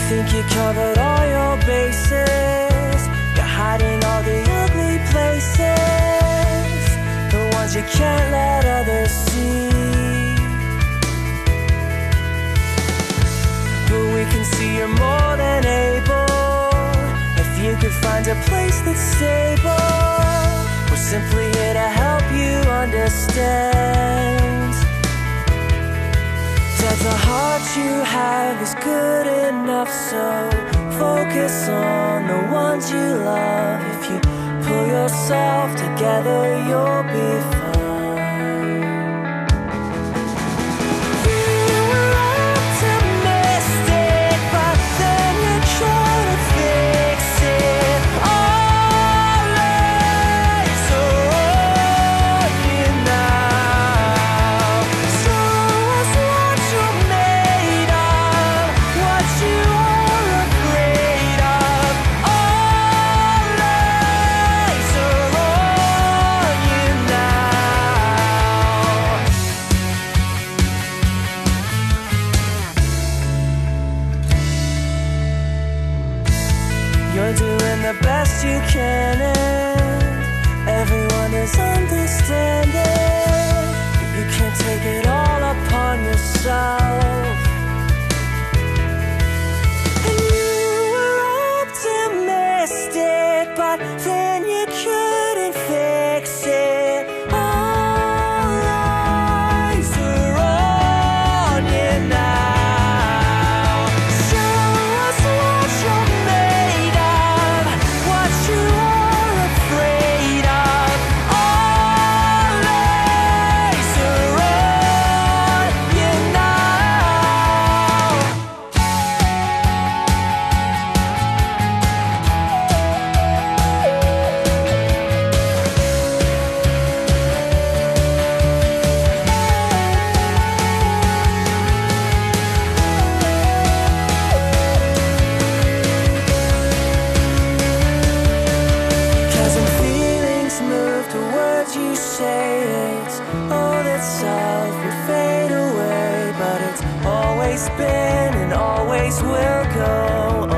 think you covered all your bases. You're hiding all the ugly places, the ones you can't let others see. But we can see you're more than able. If you could find a place that's stable, we're simply here to help you understand that the heart you have is good enough. So focus on the ones you love. If you pull yourself together, you'll be fine. You're doing the best you can, and everyone is understanding. You can't take it all upon yourself. And you were optimistic, but then you couldn't fix it. All eyes are on you now. Show us what you're made of, what you are afraid of. All eyes are on you now. Cause when feelings move to words you say, it's all that self would fade away. But it's always been and always will go